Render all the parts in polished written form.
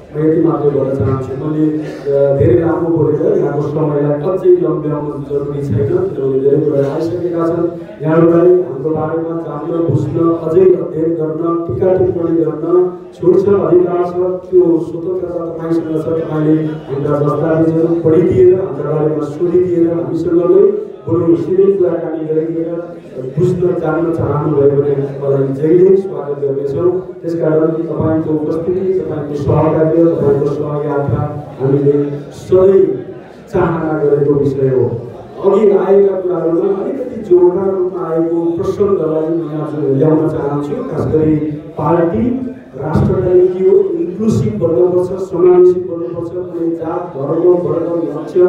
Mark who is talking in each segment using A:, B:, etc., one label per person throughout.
A: म यति मात्र भन्न चाहन्छु। मैले धेरै लामो बोलेर यहाँको समयलाई अझै लम्ब्याउनु जरुरी छैन, किनभने धेरै कुरा आइसकेका छन्। यहाँहरूलाई हाम्रो बारेमा जान्न बुझ्न अझै अध्ययन गर्न टीका टिप्पणी गर्न छुट छ, अधिकार छ। त्यो स्वतन्त्रता तपाईँसँग छ। तपाईँले हाम्रा दस्तावेजहरू पढिदिएर हाम्रा बारेमा सोधिदिएर हामीसँगै बरु सिधै कुराकानी गरिदिएर बुझ्न जान्न चाहनुभयो भने मलाई जहिले स्वागत गर्नेछौँ। त्यसकारण तपाईँको उपस्थिति, तपाईँको सहकार्य, तपाईँको सहयात्रा हामीले सधैँ चाहना गरेको विषय हो। अघि आएका कुराहरूमा अलिकति जोडदार रूपमा आएको प्रसङ्गलाई म आज ल्याउन चाहन्छु। खास गरी पार्टी राष्ट्रलाई के हो, इन्क्लुसिभ बन्नुपर्छ, समावेशी बन्नुपर्छ। कुनै जात, धर्म, वर्ग, लक्ष्य,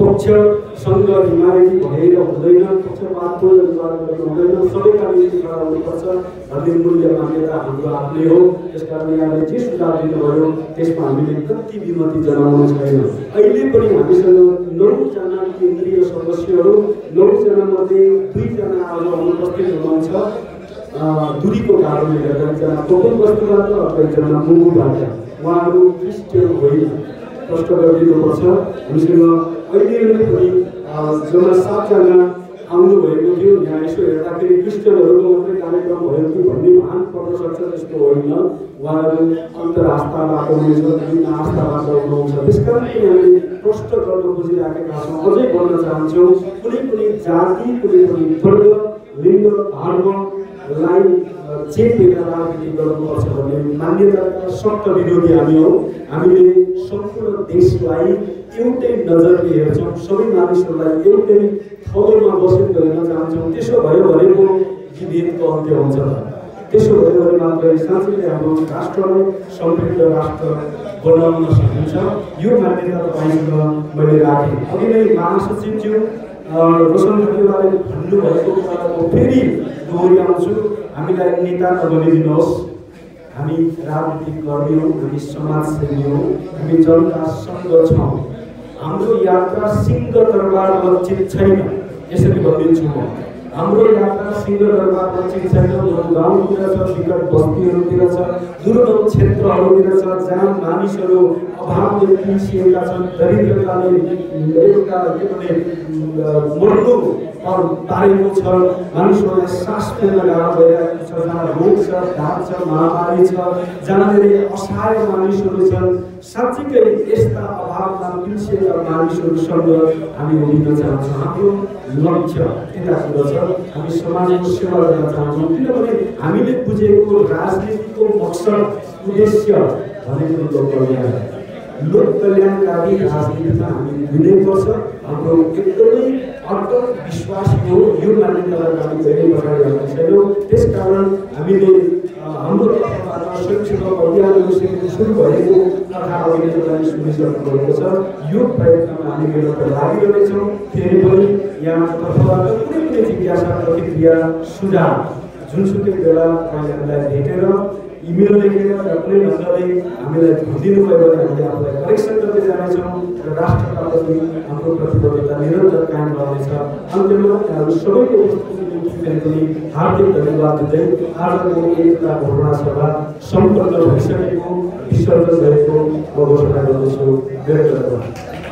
A: पक्षसँग रिमाइटी भएर हुँदैन, पक्षपातको निवारण गर्नु हुँदैन, सबैका निम्ति खडा हुनुपर्छ भन्ने मूल्य मान्यता हाम्रो आफ्नै हो। त्यसकारण यहाँले जे सुझाव दिनुभयो त्यसमा हामीले कति विमति जनाउनु छैन। अहिले पनि हामीसँग 9 जना केन्द्रीय सदस्यहरू, 9 जना मध्ये 2 जना आज अनुपस्थित हुनुहुन्छ। दूरीको कारणले गर्दा एकजना कोकल बस्तीबाट अर्को एकजना मुगुबाट, उहाँहरू क्रिस्चियन होइन, प्रष्ट गरिदिनुपर्छ। हामीसँग अहिले पनि जम्मा 7 जना आउनुभएको थियो। यहाँ यसो हेर्दाखेरि क्रिस्चियनहरूको मात्रै कार्यक्रम भयो कि भन्ने भान पर्न सक्छ, त्यस्तो होइन। उहाँहरू अन्तरास्थाबाट हुनुहुन्छ, विभिन्न आस्थाबाट हुनुहुन्छ। त्यसकारण हामीले प्रष्ट गर्न खोजिराखेका छौँ। अझै भन्न चाहन्छौँ, कुनै पनि जाति, कुनै पनि वर्ग, लिङ्ग, धर्मलाई चेपेर राजनीति गर्नुपर्छ भन्ने मान्यताका सख्त विरोधी हामी हौँ। हामीले सम्पूर्ण देशलाई एउटै नजरले हेर्छौँ, सबै मानिसहरूलाई एउटै थलोमा बसेर हेर्न चाहन्छौँ। त्यसो भयो भने पो विभेदको अन्त्य हुन्छ। त्यसो भयो भने मात्रै साँच्चै हाम्रो राष्ट्रलाई समृद्ध राष्ट्र बनाउन सकिन्छ। यो मान्यता तपाईँसँग मैले राखेँ। अघि नै महासचिवज्यू रोशन ढुङ्गेलले भन्नुभएको कुराको फेरि दोहोऱ्याउँछु। हामीलाई नेता नबनिदिनुहोस्। हामी राजनीतिक कर्मी हौँ, हामी समाजसेवी हौँ, हामी जनतासँग छौँ। हाम्रो यात्रा सिंह दरबार लक्षित छैन, यसरी भनिदिन्छु म। हाम्रो यात्रा सिंह दरबार लक्षित छैन। गाउँतिर छ, विकट बस्तीहरूतिर छ, दुर्गम क्षेत्रहरूतिर छ, जहाँ मानिसहरू अभावले पिसिएका छन्, दरिद्रताले एउटा के भने मर्नु पारेको छ, मानिसहरूलाई सास फेर्न गाह्रो भइरहेको छ, जहाँ रोग छ, ढाड छ, महामारी छ, जहाँ धेरै असहाय मानिसहरू छन्। साँच्चीकै यस्ता अभावमा पिल्सिएका मानिसहरूसँग हामी उभिन चाहन्छौँ। हाम्रो लक्ष्य त्यतातिर छ। हामी समाजको सेवा गर्न चाहन्छौँ, किनभने हामीले बुझेको राजनीतिको मकसद उद्देश्य भनेको लोक कल्याण। लोक कल्याणकारी राजनीतिमा हामी हुनैपर्छ। हाम्रो एकदमै अटल विश्वास हो। यो मान्यतालाई हामी धेरै अगाडि बढाउन छैनौँ। त्यसकारण हामीले हाम्रो तर्फबाट स्वयंसेवक अभियानहरू सुरु भएको कथा अघि तपाईँले सुनिसक्नु भएको छ। यो प्रयत्नमा हामी निरन्तर लागिरहेछौँ। फेरि पनि यहाँको तर्फबाट कुनै पनि जिज्ञासा, प्रतिक्रिया, सुझाव जुनसुकै बेला तपाईँले हामीलाई भेटेर इमेल लेखेर र कुनै ढङ्गले हामीलाई भनिदिनु भयो भने हामीले आफूलाई करेक्सन गर्दै जानेछौँ र राष्ट्रका प्रति हाम्रो प्रतिबद्धता निरन्तर कायम रहनेछ। अन्त्यमा यहाँहरू सबैको उपस्थितिको निम्ति फेरि पनि हार्दिक धन्यवाद दिँदै आजको एकता घोषणा सभा सम्पन्न भइसकेको, विसर्जन भएको म घोषणा गर्दछु। धेरै धन्यवाद।